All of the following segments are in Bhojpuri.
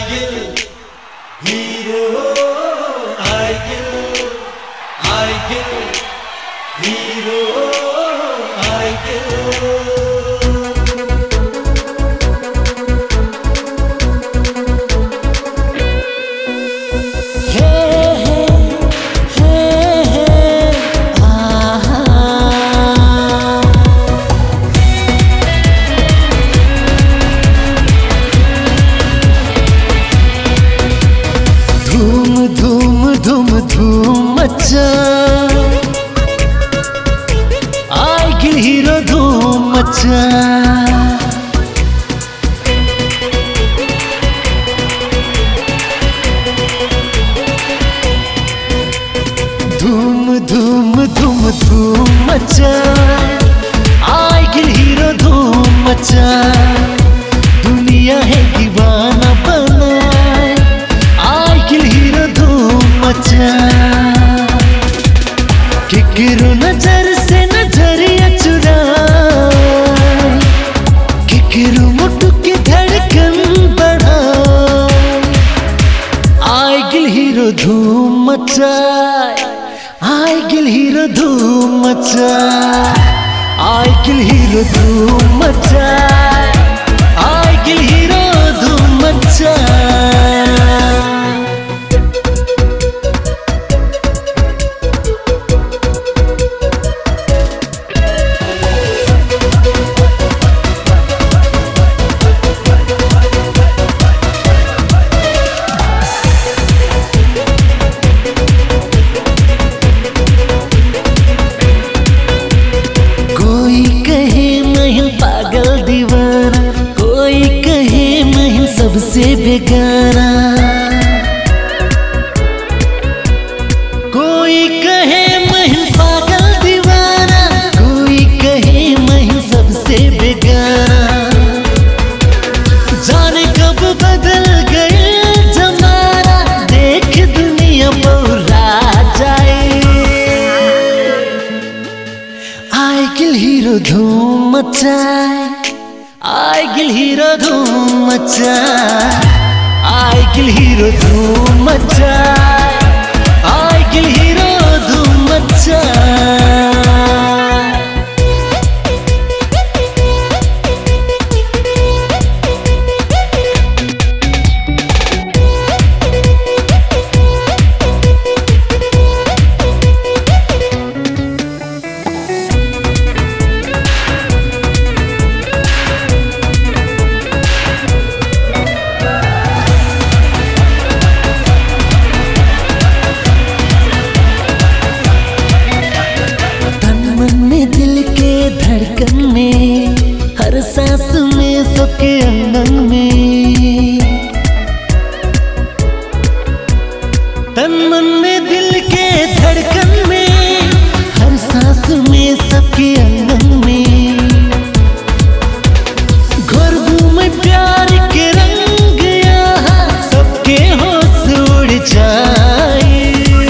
Aygil hero, Aygil, Aygil hero, Aygil. धूम मचा आएगी हीरो धूम मचा धूम धूम धूम धूम मचा आएगी हीरो धूम मचा दुनिया है दीवाना बनाए आएगी हीरो धूम मचा किकरू नजर से नजरिया चुराए किकरू मुट्ठू की धड़कन बढ़ाए आएगी हीरो धूम मचाए आएगी हीरो धूम मचाए आएगी हीरो धूम मचाए आएगी हीरो धूम मचाए। सबसे बेगाना कोई कहे मैं पागल दीवाना कोई कहे मैं सबसे बेगाना जाने कब बदल गए जमाना देख दुनिया बौरा जाए आएगी हीरो धूम मचाए आएगी हीरो धूम मचाए आएगी हीरो धूम मचाए आएगी हीरो धूम मचाए। धड़कन में हर सांस में सबके अंगन में तन मन में दिल के धड़कन में हर सांस में सबके अंगन में घोर में प्यार के रंग यहाँ सबके होश उड़ जाए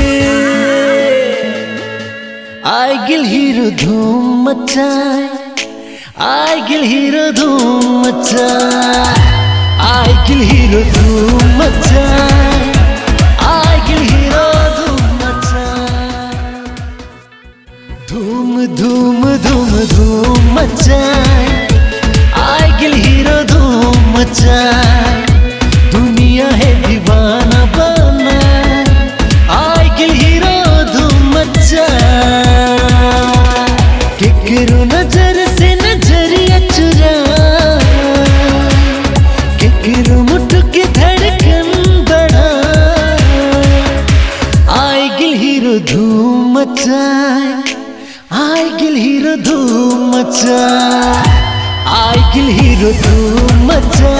आएगी हीरो धूम मचाए आएगी हीरो धूम मचाए आएगी हीरो धूम मचाए आएगी हीरो धूम मचाए धूम धूम धूम धूम मचाए आएगी हीरो धूम मचाए दुनिया है दीवाना बनाए आएगी हीरो धूम मचाए किकरू नजर से नजरिया चुराए किकरू मुट्ठू की धड़कन बढ़ाए आएगी हीरो धूम मचाए आएगी हीरो धूम मचाए आएगी हीरो धूम मचाए।